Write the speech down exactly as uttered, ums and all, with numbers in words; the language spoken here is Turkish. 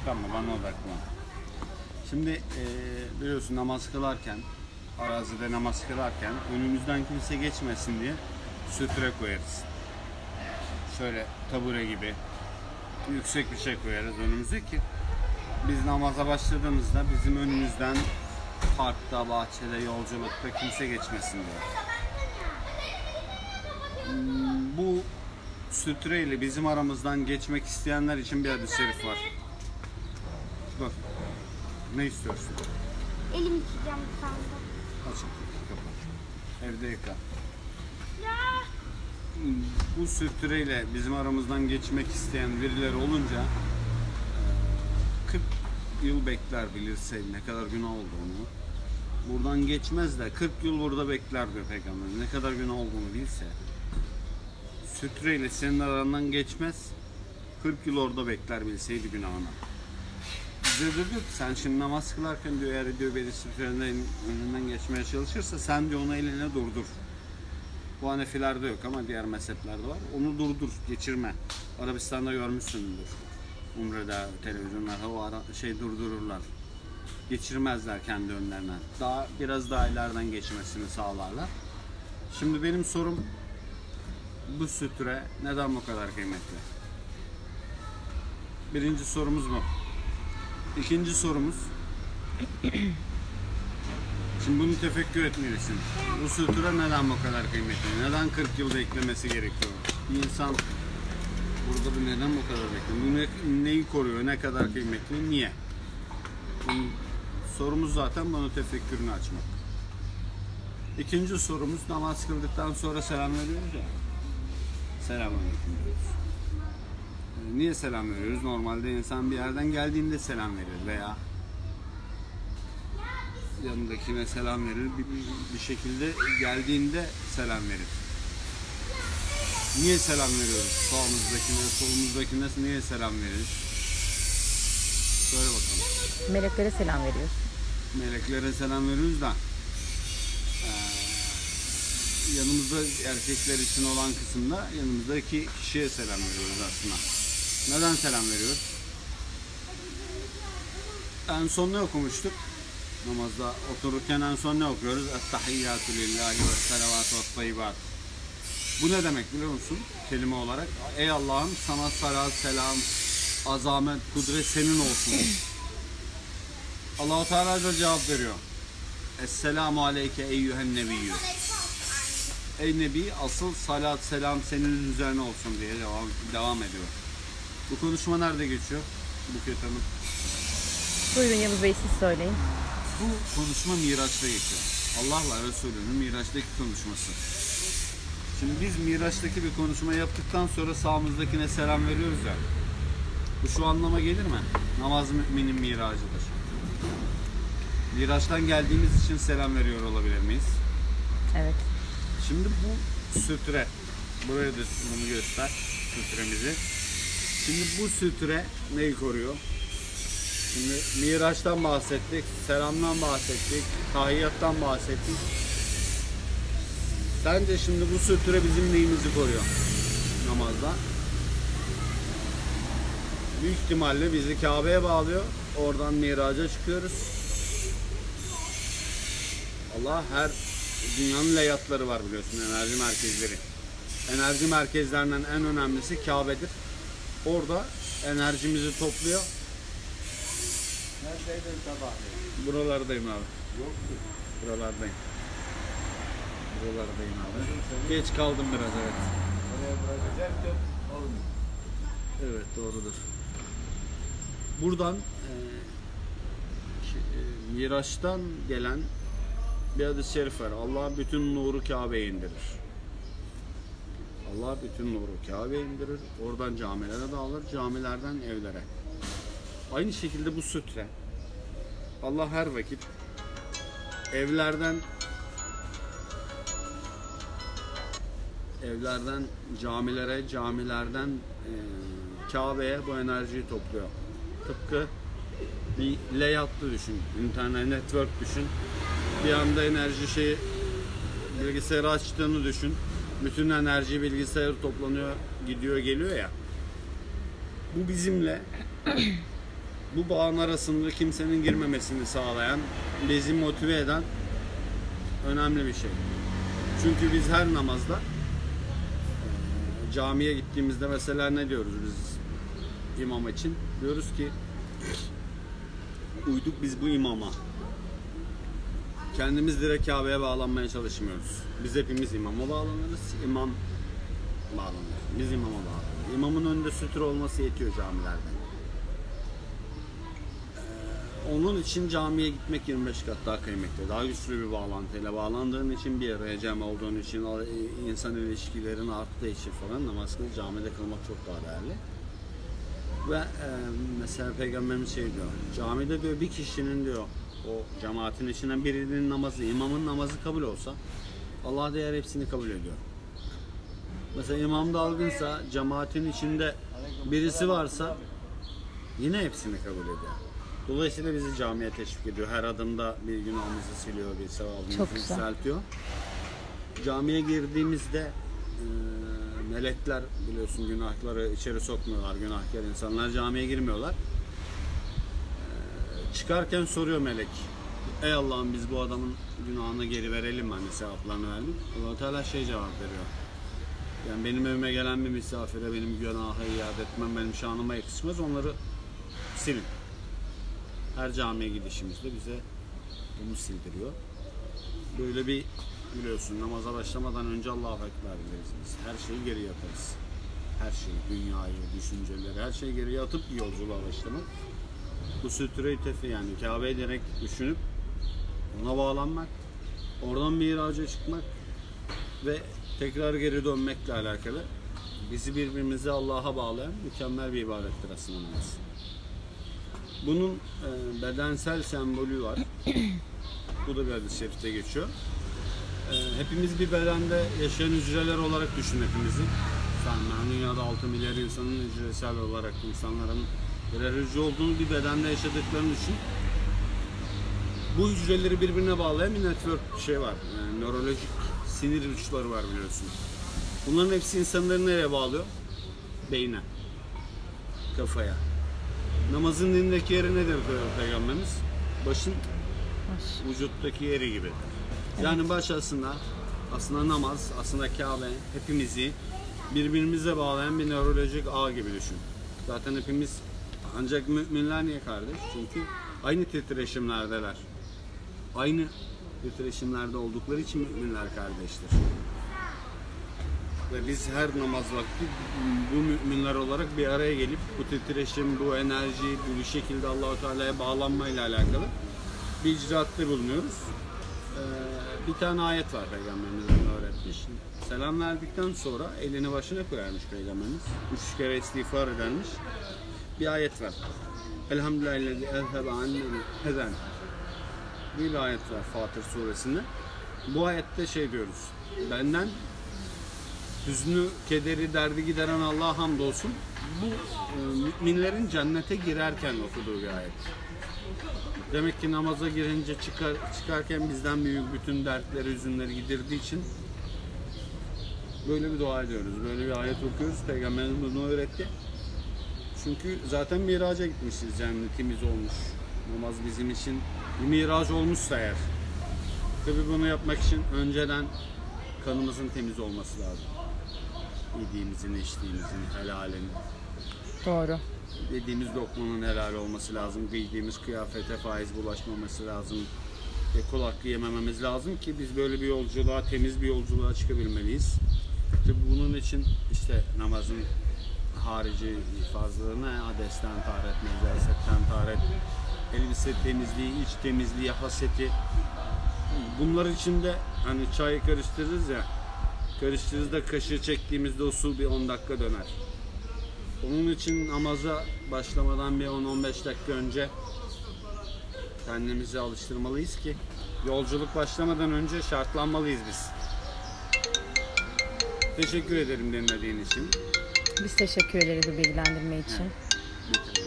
odaklanma, bana odaklan. Şimdi e, biliyorsun namaz kılarken, arazide namaz kılarken önümüzden kimse geçmesin diye sütre koyarız. Şöyle tabure gibi yüksek bir şey koyarız önümüze ki biz namaza başladığımızda bizim önümüzden parkta, bahçede, yolculukta kimse geçmesin diye. Bu sütreyle bizim aramızdan geçmek isteyenler için bir hadis-i şerif var. Dur. Ne istiyorsun? Elim yıkayacağım sandım. Açık, kapat. Evde yıka. Ya. Bu sütreyle bizim aramızdan geçmek isteyen birileri olunca kırk yıl bekler bilirse ne kadar günah olduğunu. Buradan geçmez de kırk yıl burada bekler diyor Peygamber. Ne kadar günah olduğunu bilse. Sütreyle senin arandan geçmez. kırk yıl orada bekler bilseydi günahını. Bize de diyor ki sen şimdi namaz kılarken diyor eğer diyor beni sütrenin önünden geçmeye çalışırsa sen diyor onu eline durdur. Bu Hanefilerde yok ama diğer mezheplerde var. Onu durdur, geçirme. Arabistan'da görmüşsündür. Umre'de, televizyonlarda o ara, şey durdururlar. Geçirmezler kendi önlerine. Daha biraz daha ileriden geçmesini sağlarlar. Şimdi benim sorum bu sütre neden bu kadar kıymetli? Birinci sorumuz bu. İkinci sorumuz şimdi bunu tefekkür etmelisin. Bu sütre neden bu kadar kıymetli? Neden kırk yıl beklemesi gerekiyor? Bir insan burada bu neden bu kadar bekliyor? Bu ne, neyi koruyor? Ne kadar kıymetli? Niye? Bunun, sorumuz zaten bunu tefekkürünü açmak. İkinci sorumuz namaz kıldıktan sonra selam veriyoruz ya. Selamünaleyküm diyoruz. Niye selam veriyoruz? Normalde insan bir yerden geldiğinde selam verir veya yanındakine selam verir. Bir, bir şekilde geldiğinde selam verir. Niye selam veriyoruz? Sağımızdakine, solumuzdakine niye selam veririz? Söyle bakalım. Meleklere selam veriyoruz. Meleklere selam veriyoruz da ee, yanımızda erkekler için olan kısımda yanımızdaki kişiye selam veriyoruz aslında. Neden selam veriyoruz? En son ne okumuştuk? Namazda otururken en son ne okuyoruz? Ettahiyyatü lillahi ve salavatü ve tayyibat. Bu ne demek biliyor musun? Kelime olarak. Ey Allah'ım sana salat, selam, azamet, kudret senin olsun. Allah-u Teala da cevap veriyor. Esselamu aleyke eyyühen nebiyyü. Ey Nebi asıl salat, selam senin üzerine olsun diye devam, devam ediyor. Bu konuşma nerede geçiyor? Buket Hanım. Buyurun Yavuz Bey siz söyleyin. Bu konuşma Miraç'ta geçiyor. Allah'la Resulü'nün Miraç'taki konuşması. Şimdi biz Miraç'taki bir konuşma yaptıktan sonra sağımızdakine selam veriyoruz ya. Bu şu anlama gelir mi? Namaz müminin miracıdır. Miraç'tan geldiğimiz için selam veriyor olabilir miyiz? Evet. Şimdi bu sütre. Buraya da bunu göster. Sütremizi. Şimdi bu sütre neyi koruyor? Şimdi Miraç'tan bahsettik, selamdan bahsettik, tahiyyattan bahsettik. Sence şimdi bu sütre bizim neyimizi koruyor namazda? Büyük ihtimalle bizi Kabe'ye bağlıyor. Oradan Miraç'a çıkıyoruz. Allah her dünyanın leyatları var biliyorsun, enerji merkezleri. Enerji merkezlerinden en önemlisi Kabe'dir. Orada enerjimizi topluyor. Neredeydin sabahleyin? Buralardayım abi. Yok mu? Buralardayım. Buralardayım abi. Geç kaldım biraz evet. Oraya bırakacaktım. Olmuyor. Evet doğrudur. Buradan e, e, Miraç'tan gelen bir hadis-i şerif var. Allah bütün nuru Kabe'ye indirir. Allah bütün nuru Kabe'ye indirir. Oradan camilere dağılır. Camilerden evlere. Aynı şekilde bu sütre. Allah her vakit evlerden evlerden camilere, camilerden e, Kabe'ye bu enerjiyi topluyor. Tıpkı bir layout'lu düşün, internet network düşün. Bir anda enerji şeyi bilgisayarı açtığını düşün. Bütün enerji bilgisayarı toplanıyor, gidiyor, geliyor ya. Bu bizimle bu bağın arasında kimsenin girmemesini sağlayan, bizi motive eden önemli bir şey. Çünkü biz her namazda e, camiye gittiğimizde mesela ne diyoruz biz imam için? Diyoruz ki uyduk biz bu imama. Kendimiz direkt Kabe'ye bağlanmaya çalışmıyoruz. Biz hepimiz imama bağlanırız. İmam bağlanır. Biz imama bağlanırız. İmamın önünde sütür olması yetiyor camilerde. Onun için camiye gitmek yirmi beş kat daha kıymetli. Daha güçlü bir bağlantıyla bağlandığın için, bir araya cem olduğun için, insan ilişkilerin arttığı için falan namaz kılıp camide kılmak çok daha değerli. Ve e, mesela Peygamberimiz şey diyor, camide diyor bir kişinin diyor, o cemaatin içinden birinin namazı, imamın namazı kabul olsa Allah değer hepsini kabul ediyor. Mesela imam dalgınsa, cemaatin içinde birisi varsa yine hepsini kabul ediyor. Dolayısıyla bizi camiye teşvik ediyor. Her adımda bir günahımızı siliyor, bir sevabımızı yükseltiyor. Camiye girdiğimizde e, melekler biliyorsun günahları içeri sokmuyorlar. Günahkar insanlar camiye girmiyorlar. E, çıkarken soruyor melek. Ey Allah'ım biz bu adamın günahını geri verelim mi? Hani sevaplarını verelim. Allah-u Teala şey cevap veriyor. Yani benim evime gelen bir misafire benim günahı iade etmem benim şanıma yakışmaz. Onları silin. Her camiye gidişimizde bize bunu sildiriyor. Böyle bir biliyorsun namaza başlamadan önce Allahu Ekber deriz biz. Her şeyi geriye atarız. Her şeyi, dünyayı, düşünceleri, her şeyi geriye atıp bir yolculuğa başlamak. Bu sütre-i tefi yani Kabe'yi direkt düşünüp ona bağlanmak, oradan miraca çıkmak ve tekrar geri dönmekle alakalı bizi birbirimize Allah'a bağlayan mükemmel bir ibadettir aslında namaz. Bunun e, bedensel sembolü var. Bu da bir hadis-i şerifte geçiyor. E, hepimiz bir bedende yaşayan hücreler olarak düşün hepimizi. Sen, dünyada altı milyar insanın hücresel olarak insanların birer hücre olduğunu bir bedende yaşadıklarını düşün. Bu hücreleri birbirine bağlayan bir network bir şey var. Yani nörolojik sinir uçları var biliyorsun. Bunların hepsi insanları nereye bağlıyor? Beyne, kafaya. Namazın dinindeki yeri nedir diyor Peygamberimiz? Başın baş. Vücuttaki yeri gibi. Evet. Yani baş aslında, aslında namaz, aslında Kabe hepimizi birbirimize bağlayan bir nörolojik ağ gibi düşün. Zaten hepimiz ancak müminler niye kardeş? Çünkü aynı titreşimlerdeler. Aynı titreşimlerde oldukları için müminler kardeştir. Ve biz her namaz vakti bu müminler olarak bir araya gelip bu titreşim, bu enerji, bu şekilde Allah-u Teala'ya bağlanmayla alakalı bir icraatte bulunuyoruz. Ee, bir tane ayet var Peygamberimiz öğretmiş. Selam verdikten sonra elini başına koyarmış Peygamberimiz. Üç kere istiğfar edermiş. Bir ayet var. Elhamdülillahillezî ezhebe annel hezen. Bir ayet var Fatır suresinde. Bu ayette şey diyoruz. Benden hüznü, kederi, derdi gideren Allah'a hamdolsun. Bu e, müminlerin cennete girerken okuduğu bir ayet. Demek ki namaza girince çıkar, çıkarken bizden büyük bütün dertleri, hüzünleri gidirdiği için böyle bir dua ediyoruz. Böyle bir ayet okuyoruz. Peygamberimiz bunu öğretti. Çünkü zaten miraca gitmişiz. Cennetimiz olmuş. Namaz bizim için bir miraç olmuşsa eğer. Tabi bunu yapmak için önceden kanımızın temiz olması lazım. Yediğimizin, içtiğimizin, helalin. Doğru. Yediğimiz lokmanın helal olması lazım. Giydiğimiz kıyafete faiz bulaşmaması lazım. E, kul hakkı yemememiz lazım ki biz böyle bir yolculuğa, temiz bir yolculuğa çıkabilmeliyiz. Tabi bunun için işte namazın harici fazlalığına adesten taharet, necasetten taharet, elbise temizliği, iç temizliği, haseti. Bunlar için de hani çayı karıştırırız ya, karıştırırız da kaşığı çektiğimizde o su bir on dakika döner. Onun için namaza başlamadan bir on on beş dakika önce kendimizi alıştırmalıyız ki yolculuk başlamadan önce şartlanmalıyız biz. Teşekkür ederim dinlediğin için. Biz teşekkür ederiz bu bilgilendirme için. Evet.